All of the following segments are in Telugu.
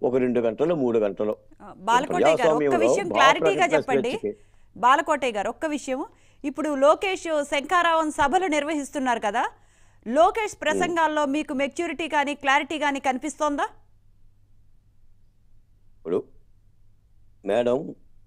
ఒక 2 గంటలు 3 గంటలు. బాలకోటయ్య గారు ఒక్క ప్రజాస్వామ్యంలో విషయం భావ క్లారిటీగా ప్రకటన చెప్పండి. స్వేచ్ఛకి బాలకోటయ్య గారు ఒక్క విషయం, ఇప్పుడు లోకేష్ శంఖారావం సభలు నిర్వహిస్తున్నారు కదా, లోకేష్ ప్రసంగాల్లో మీకు మెచ్యూరిటీ కానీ క్లారిటీ కానీ కనిపిస్తోందా? ఇప్పుడు మేడం,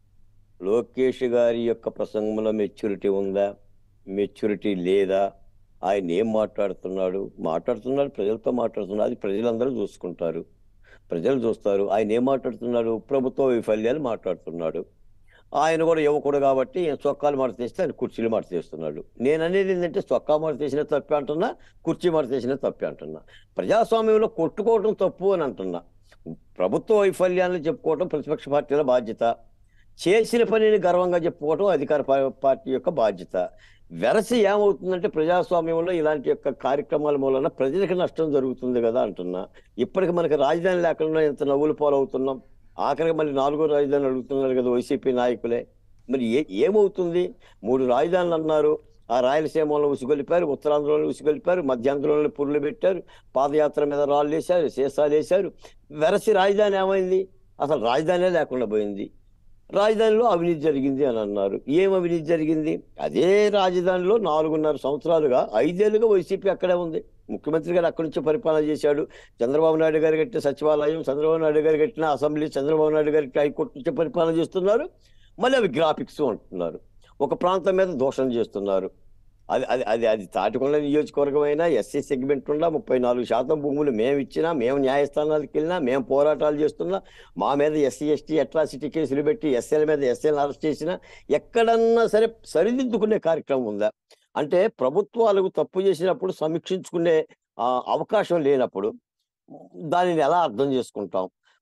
లోకేష్ గారి యొక్క ప్రసంగంలో మెచ్యూరిటీ ఉందా, మెచ్యూరిటీ లేదా, ఆయన ఏం మాట్లాడుతున్నాడు, ప్రజలతో మాట్లాడుతున్నాడు, అది ప్రజలందరూ చూసుకుంటారు, ప్రజలు చూస్తారు. ఆయన ఏం మాట్లాడుతున్నాడు, ప్రభుత్వ వైఫల్యాలు మాట్లాడుతున్నాడు. ఆయన కూడా యువకుడు కాబట్టి చొక్కాలు మడత తీస్తే ఆయన కుర్చీలు మడత తీస్తున్నాడు. నేను అనేది ఏంటంటే చొక్కా మడత తీసిన తప్పే అంటున్నా, కుర్చీ మడత తీసిన తప్పే అంటున్నా. ప్రజాస్వామ్యంలో కొట్టుకోవడం తప్పు అని అంటున్నా. ప్రభుత్వ వైఫల్యాలను చెప్పుకోవడం ప్రతిపక్ష పార్టీల బాధ్యత, చేసిన పనిని గర్వంగా చెప్పుకోవడం అధికార పార్టీ యొక్క బాధ్యత. వెరసి ఏమవుతుందంటే ప్రజాస్వామ్యంలో ఇలాంటి యొక్క కార్యక్రమాల మూలన ప్రజలకు నష్టం జరుగుతుంది కదా అంటున్నా. ఇప్పటికి మనకి రాజధాని లేకుండా ఎంత నవ్వులు పాలవుతున్నాం. ఆఖరికి మళ్ళీ 4వ రాజధాని అడుగుతున్నారు కదా వైసీపీ నాయకులే. మరి ఏమవుతుంది? 3 రాజధానులు అన్నారు. ఆ రాయలసీమలో ఉసిగొలిపారు, ఉత్తరాంధ్రలో ఉసిగొలిపారు, మధ్యాంధ్రలో పురులు పెట్టారు, పాదయాత్ర మీద రాళ్ళు వేశారు, సీసాలు వేశారు. వెరసి రాజధాని ఏమైంది? అసలు రాజధానే లేకుండా పోయింది. రాజధానిలో అవినీతి జరిగింది అని అన్నారు. ఏం అవినీతి జరిగింది? అదే రాజధానిలో 4.5 సంవత్సరాలుగా 5 ఏళ్ళుగా వైసీపీ అక్కడే ఉంది. ముఖ్యమంత్రి గారు అక్కడి నుంచి పరిపాలన చేశాడు. చంద్రబాబు నాయుడు గారు కట్టిన సచివాలయం, చంద్రబాబు నాయుడు గారు కట్టిన అసెంబ్లీ, చంద్రబాబు నాయుడు గారి హైకోర్టు నుంచి పరిపాలన చేస్తున్నారు. మళ్ళీ అవి గ్రాఫిక్స్ అంటున్నారు. ఒక ప్రాంతం మీద దోషణ చేస్తున్నారు. అది అది అది అది తాటికొండ నియోజకవర్గం అయినా ఎస్సీ సెగ్మెంట్ ఉండా 34% భూములు మేము ఇచ్చినా, మేము న్యాయస్థానాలకు వెళ్ళినా, మేము పోరాటాలు చేస్తున్నా, మా మీద ఎస్సీ ఎస్టీ అట్రాసిటీ కేసులు పెట్టి ఎస్ఎల్ మీద ఎస్ఎల్ అరెస్ట్ చేసినా ఎక్కడన్నా సరే సరిదిద్దుకునే కార్యక్రమం ఉందా? అంటే ప్రభుత్వాలకు తప్పు చేసినప్పుడు సమీక్షించుకునే అవకాశం లేనప్పుడు దానిని ఎలా అర్థం చేసుకుంటాం?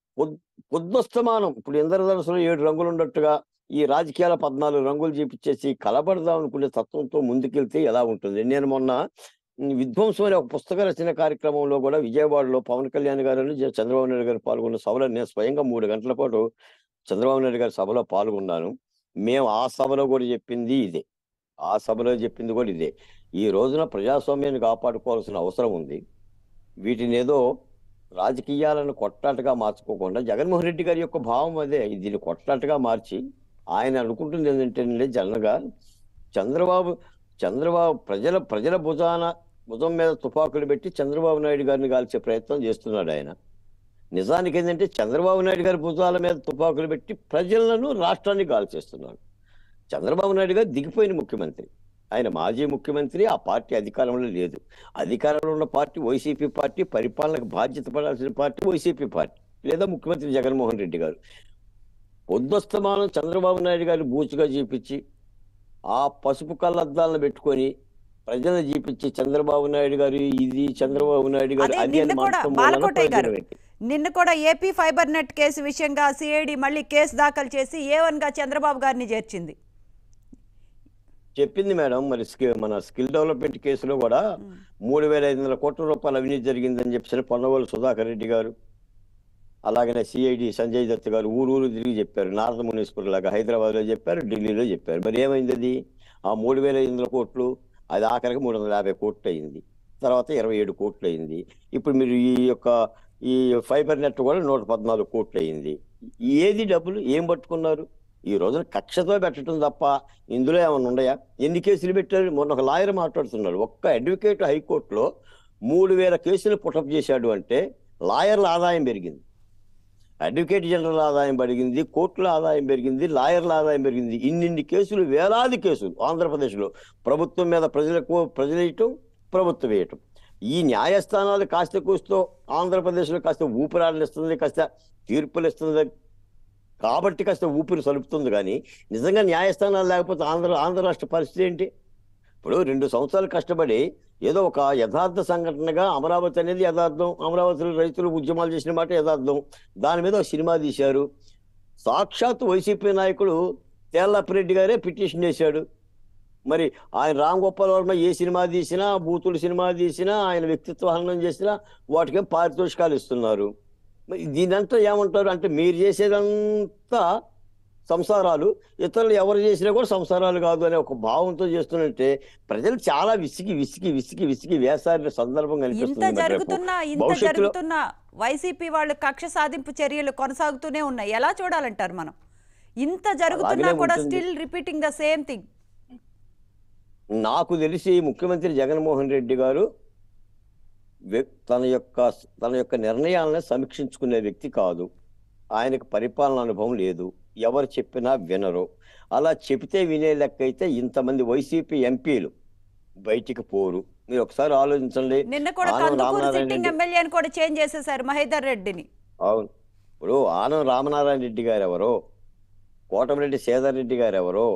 పొద్దస్తమానం ఇప్పుడు ఇంద్రధనుసులో 7 రంగులు ఉన్నట్టుగా ఈ రాజకీయాల 14 రంగులు చూపించేసి కలబడదాం అనుకునే తత్వంతో ముందుకెళ్తే ఎలా ఉంటుంది? నేను మొన్న విధ్వంసం అనే ఒక పుస్తక రచన కార్యక్రమంలో కూడా విజయవాడలో పవన్ కళ్యాణ్ గారు, చంద్రబాబు నాయుడు గారు పాల్గొన్న సభలో నేను స్వయంగా 3 గంటల పాటు చంద్రబాబు నాయుడు గారి సభలో పాల్గొన్నాను. మేము ఆ సభలో కూడా చెప్పింది ఇదే, ఆ సభలో చెప్పింది కూడా ఇదే. ఈ రోజున ప్రజాస్వామ్యాన్ని కాపాడుకోవాల్సిన అవసరం ఉంది. వీటిని ఏదో రాజకీయాలను కొట్లాటగా మార్చుకోకుండా జగన్మోహన్ రెడ్డి గారి యొక్క భావం అదే, దీన్ని కొట్లాటగా మార్చి ఆయన అనుకుంటుంది ఏంటంటే జనరల్గా చంద్రబాబు ప్రజల భుజం మీద తుపాకులు పెట్టి చంద్రబాబు నాయుడు గారిని కాల్చే ప్రయత్నం చేస్తున్నాడు ఆయన. నిజానికి ఏంటంటే చంద్రబాబు నాయుడు గారి భుజాల మీద తుపాకులు పెట్టి ప్రజలను, రాష్ట్రాన్ని కాల్చేస్తున్నాడు. చంద్రబాబు నాయుడు గారు దిగిపోయిన ముఖ్యమంత్రి, ఆయన మాజీ ముఖ్యమంత్రి. ఆ పార్టీ అధికారంలో లేదు. అధికారంలో ఉన్న పార్టీ వైసీపీ పార్టీ, పరిపాలనకు బాధ్యత పడాల్సిన పార్టీ వైసీపీ పార్టీ లేదా ముఖ్యమంత్రి జగన్మోహన్ రెడ్డి గారు. పొద్దస్తమానం చంద్రబాబు నాయుడు గారిని బూచుగా చూపించి ఆ పసుపు కళ్ళద్దాలను పెట్టుకొని ప్రజలను చూపించి చంద్రబాబు నాయుడు గారు ఇది, చంద్రబాబు నాయుడు గారు అది అని మాట్లాడుతున్నారు. నిన్న కూడా ఏపీ ఫైబర్ నెట్ కేసు విషయంగా సిఐడి మళ్ళీ కేసు దాఖలు చేసి A1 గా చంద్రబాబు గారిని చేర్చింది. చెప్పింది మేడం. మరి మన స్కిల్ డెవలప్మెంట్ కేసులో కూడా 3,500 కోట్ల రూపాయల అవినీతి జరిగిందని చెప్పి పొన్నవోలు సుధాకర్ రెడ్డి గారు, అలాగనే సిఐడి సంజయ్ దత్ గారు ఊరు తిరిగి చెప్పారు. నార్త్ మున్సిపల్ లాగా హైదరాబాద్లో చెప్పారు, ఢిల్లీలో చెప్పారు. మరి ఏమైంది? అది ఆ 3,500 కోట్లు అది ఆఖరికి 350 కోట్లు అయింది, తర్వాత 27 కోట్లు అయింది. ఇప్పుడు మీరు ఈ ఫైబర్ నెట్ కూడా 114 కోట్లు అయింది. ఏది డబ్బులు ఏం పట్టుకున్నారు? ఈ రోజున కక్షతో పెట్టడం తప్ప ఇందులో ఏమైనా ఉన్నాయా? ఎన్ని కేసులు పెట్టారు? మొన్న ఒక లాయర్ మాట్లాడుతున్నాడు, ఒక్క అడ్వకేట్ హైకోర్టులో 3,000 కేసులు పుటప్ చేశాడు అంటే లాయర్ల ఆదాయం పెరిగింది, అడ్వకేట్ జనరల్ ఆదాయం పెరిగింది, కోర్టుల ఆదాయం పెరిగింది, లాయర్ల ఆదాయం పెరిగింది. ఇన్ని కేసులు, వేలాది కేసులు ఆంధ్రప్రదేశ్లో ప్రభుత్వం మీద ప్రజలు వేయటం, ప్రభుత్వం వేయటం. ఈ న్యాయస్థానాలు కాస్త కూస్తో ఆంధ్రప్రదేశ్లో కాస్త ఊపిరాడనిస్తుంది, కాస్త తీర్పులు ఇస్తుంది కాబట్టి కాస్త ఊపిరి సలుపుతుంది. కానీ నిజంగా న్యాయస్థానాలు లేకపోతే ఆంధ్ర రాష్ట్ర పరిస్థితి ఏంటి? ఇప్పుడు 2 సంవత్సరాలు కష్టపడి ఏదో ఒక యథార్థ సంఘటనగా అమరావతి అనేది యథార్థం, అమరావతిలో రైతులు ఉద్యమాలు చేసిన మాట యథార్థం, దాని మీద ఒక సినిమా తీశారు. సాక్షాత్ వైసీపీ నాయకుడు తేళ్లప్పిరెడ్డి గారే పిటిషన్ చేశాడు. మరి ఆయన రామ్ గోపాల్ వర్మ ఏ సినిమా తీసినా, బూతులు సినిమా తీసినా, ఆయన వ్యక్తిత్వ హననం చేసినా వాటికేం పారితోషికాలు ఇస్తున్నారు. మరి దీనంతా ఏమంటారు అంటే మీరు చేసేదంతా సంసారాలు, ఇతరులు ఎవరు చేసినా కూడా సంసారాలు కాదు అనే ఒక భావంతో చేస్తున్నట్టే ప్రజలు చాలా విసిగి వేసారిన సందర్భం కనిపిస్తుంది. జరుగుతున్న వైసీపీ వాళ్ళు కక్ష సాధింపు చర్యలు కొనసాగుతూనే ఉన్నాయి. ఎలా చూడాలంటారు మనం? ఇంత జరుగుతున్నా అలాగనే కూడా ఉంటుంది. Still repeating the same thing. నాకు తెలిసి ముఖ్యమంత్రి జగన్మోహన్ రెడ్డి గారు తన యొక్క నిర్ణయాలను సమీక్షించుకునే వ్యక్తి కాదు. ఆయనకు పరిపాలన అనుభవం లేదు. ఎవరు చెప్పినా వినరు. అలా చెబితే వినే లెక్క అయితే ఇంతమంది వైసీపీ ఎంపీలు బయటికి పోరు. మీరు ఒకసారి ఆలోచించండి. నిన్న కూడా ఆనం కందుకూరు రామనారాయణ సిట్టింగ్ రెడ్డి, ఎమ్మెల్యేని కూడా చేంజ్ చేసేశారు, మహేందర్ రెడ్డిని. అవును, ఇప్పుడు ఆనం రామనారాయణ రెడ్డి గారు ఎవరో, కోటమిరెడ్డి సేదర్ రెడ్డి గారు ఎవరో,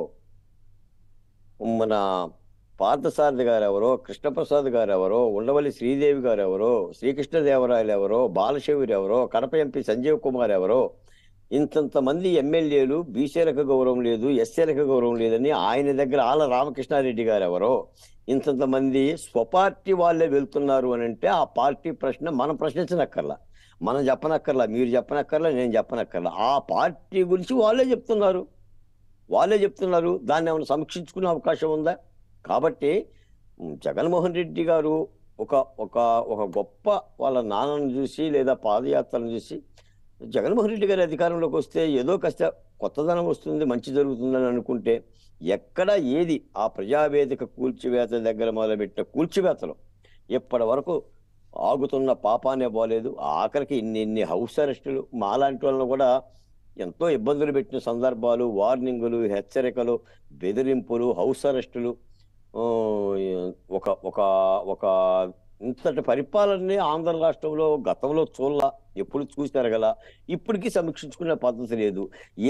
మన పార్థసారథి గారు ఎవరో, కృష్ణప్రసాద్ గారు ఎవరో, ఉండవల్లి శ్రీదేవి గారు ఎవరో, శ్రీకృష్ణదేవరాయలు ఎవరో, బాలశౌరి ఎవరో, కడప ఎంపీ సంజీవ్ కుమార్ ఎవరో, ఇంతంతమంది ఎమ్మెల్యేలు బీసీలకు గౌరవం లేదు, ఎస్సీలకు గౌరవం లేదని ఆయన దగ్గర ఆల రామకృష్ణారెడ్డి గారు ఎవరో, ఇంతంతమంది స్వపార్టీ వాళ్ళే వెళ్తున్నారు అని అంటే ఆ పార్టీ ప్రశ్న మనం ప్రశ్నించనక్కర్లా, మనం చెప్పనక్కర్లా, మీరు చెప్పనక్కర్లా, నేను చెప్పనక్కర్లా. ఆ పార్టీ గురించి వాళ్ళే చెప్తున్నారు. దాన్ని ఏమైనా సమీక్షించుకునే అవకాశం ఉందా? కాబట్టి జగన్మోహన్ రెడ్డి గారు ఒక ఒక ఒక గొప్ప వాళ్ళ నాన్నను చూసి లేదా పాదయాత్రను చూసి జగన్మోహన్ రెడ్డి గారి అధికారంలోకి వస్తే ఏదో కాస్త కొత్తదనం వస్తుంది, మంచి జరుగుతుందని అనుకుంటే ఎక్కడ ఏది ఆ ప్రజావేదిక కూల్చివేత దగ్గర మొదలుపెట్టిన కూల్చివేతలు ఇప్పటి వరకు ఆగుతున్న పాపానే పోలేదు. ఆఖరికి ఇన్ని హౌస్ అరెస్టులు మాలాంటి వాళ్ళని కూడా ఎంతో ఇబ్బందులు పెట్టిన సందర్భాలు, వార్నింగులు, హెచ్చరికలు, బెదిరింపులు, హౌస్ అరెస్టులు. ఆ, ఒక ఒక ఒక ఇంతటి పరిపాలనని ఆంధ్ర రాష్ట్రంలో గతంలో ఎప్పుడు చూశారు కదా, ఇప్పటికీ సమీక్షించుకునే పద్ధతి లేదు.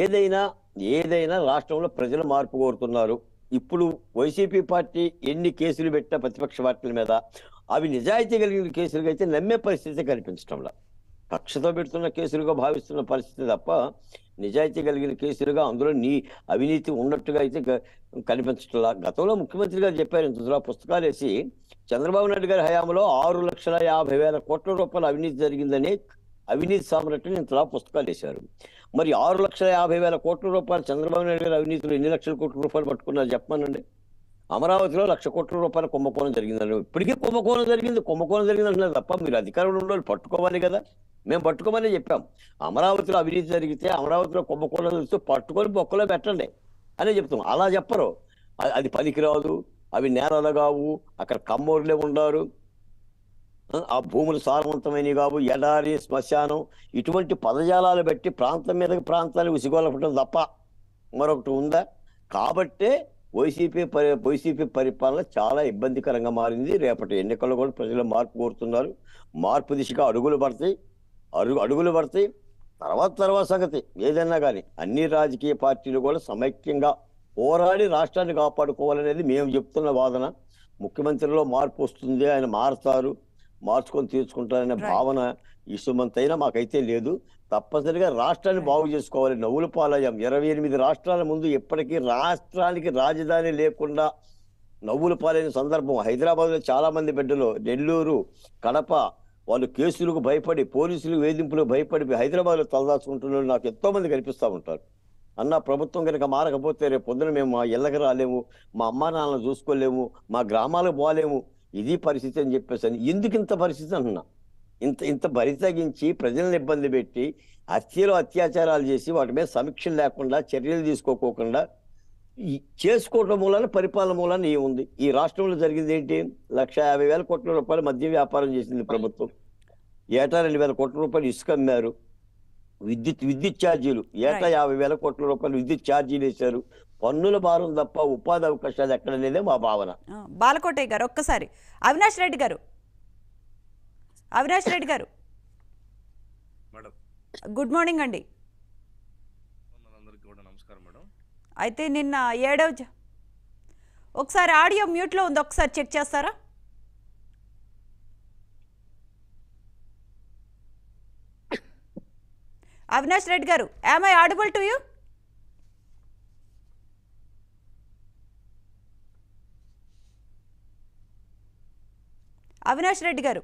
ఏదైనా రాష్ట్రంలో ప్రజలు మార్పు కోరుతున్నారు. ఇప్పుడు వైసీపీ పార్టీ ఎన్ని కేసులు పెట్టినా ప్రతిపక్ష పార్టీల మీద అవి నిజాయితీ కలిగిన కేసులుగా అయితే నమ్మే పరిస్థితి కనిపించడంలా, కక్షతో పెడుతున్న కేసులుగా భావిస్తున్న పరిస్థితి తప్ప నిజాయితీ కలిగిన కేసులుగా అందులో అవినీతి ఉన్నట్టుగా అయితే కనిపించట్లా. గతంలో ముఖ్యమంత్రి గారు చెప్పారు, ఇంతలో పుస్తకాలు వేసి చంద్రబాబు నాయుడు గారి హయాంలో 6,50,000 కోట్ల రూపాయలు అవినీతి జరిగిందని అవినీతి సామ్రాట్ని ఇంతలా పుస్తకాలు వేశారు. మరి 6,50,000 కోట్ల రూపాయలు చంద్రబాబు నాయుడు గారి అవినీతిలో ఎన్ని లక్షల కోట్ల రూపాయలు పట్టుకున్నారు చెప్పమనండి. అమరావతిలో 1,00,000 కోట్ల రూపాయల కుంభకోణం జరిగిందని, ఇప్పటికీ కుంభకోణం జరిగింది అంటున్నారు తప్ప మీరు అధికారంలో ఉన్న వాళ్ళు పట్టుకోవాలి కదా. మేము పట్టుకోమని చెప్పాం. అమరావతిలో అవినీతి జరిగితే, అమరావతిలో కుంభకోణం జరిగితే పట్టుకొని బొక్కలో పెట్టండి అని చెప్తాం. అలా చెప్పరు. అది పనికిరాదు, అవి నేలలు కావు, అక్కడ కమ్మోరులే ఉండారు, ఆ భూములు సారవంతమైనవి కావు, ఎడారి, శ్మశానం, ఇటువంటి పదజాలాలు బట్టి ప్రాంతం మీదకి ప్రాంతాన్ని ఉసిగొలపడం తప్ప మరొకటి ఉందా? కాబట్టే వైసీపీ పరిపాలన చాలా ఇబ్బందికరంగా మారింది. రేపటి ఎన్నికల్లో కూడా ప్రజలు మార్పు కోరుతున్నారు. మార్పు దిశగా అడుగులు పడతాయి. తర్వాత సంగతి ఏదైనా కానీ అన్ని రాజకీయ పార్టీలు కూడా సమైక్యంగా పోరాడి రాష్ట్రాన్ని కాపాడుకోవాలనేది మేము చెప్తున్న వాదన. ముఖ్యమంత్రిలో మార్పు వస్తుంది, ఆయన మార్చుకొని తీర్చుకుంటారనే భావన ఇసుమంతైనా మాకైతే లేదు. తప్పనిసరిగా రాష్ట్రాన్ని బాగు చేసుకోవాలి. నవ్వుల పాలయ్యాం. 28 రాష్ట్రాల ముందు ఎప్పటికీ రాష్ట్రానికి రాజధాని లేకుండా నవ్వుల పాలైన సందర్భం. హైదరాబాద్లో చాలా మంది బిడ్డలు, నెల్లూరు, కడప, వాళ్ళు కేసులకు భయపడి, పోలీసులు వేధింపులకు భయపడి హైదరాబాద్లో తలదాచుకుంటున్నారు. నాకు ఎంతో మంది కనిపిస్తూ ఉంటారు. అన్న, ప్రభుత్వం కనుక మారకపోతే రేపు పొద్దున మేము మా ఇళ్ళకి రాలేము, మా అమ్మా నాన్నలు చూసుకోలేము, మా గ్రామాలకు పోలేము, ఇది పరిస్థితి అని చెప్పేసి. ఎందుకు ఇంత పరిస్థితి అంటున్నా? ఇంత బరితగించి ప్రజలను ఇబ్బంది పెట్టి అత్యాచారాలు చేసి వాటి మీద సమీక్షలు లేకుండా, చర్యలు తీసుకోకుండా చేసుకోవటం మూలాన, పరిపాలన మూలాన ఏముంది? ఈ రాష్ట్రంలో జరిగింది ఏంటి? 1,50,000 కోట్ల రూపాయలు మద్య వ్యాపారం చేసింది ప్రభుత్వం. ఏటా 2,000 కోట్ల రూపాయలు ఇసుక అమ్మారు. విద్యుత్ ఛార్జీలు ఏటా 50,000 కోట్ల రూపాయలు విద్యుత్ ఛార్జీలు వేశారు. పన్నుల భారం తప్ప ఉపాధి అవకాశాలు ఎక్కడనేదే మా భావన. బాలకోటయ్య గారు ఒక్కసారి. అవినాష్ రెడ్డి గారు మేడం, గుడ్ మార్నింగ్ అండి. అందరికీ కూడా నమస్కారం మేడం. అయితే నిన్న 7వ ఒకసారి ఆడియో మ్యూట్లో ఉంది, ఒకసారి చెక్ చేస్తారా? అవినాష్ రెడ్డి గారు, am I audible to you? Avinash Reddy గారు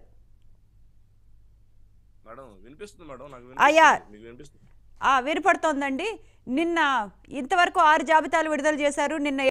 మేడం వినిపిస్తుంది మేడం, నాకు అయ్యా మీకు వినిపిస్తుంది? వినపడుతోందండి. నిన్న ఇంతవరకు 6 జాబితాలు విడుదల చేశారు. నిన్న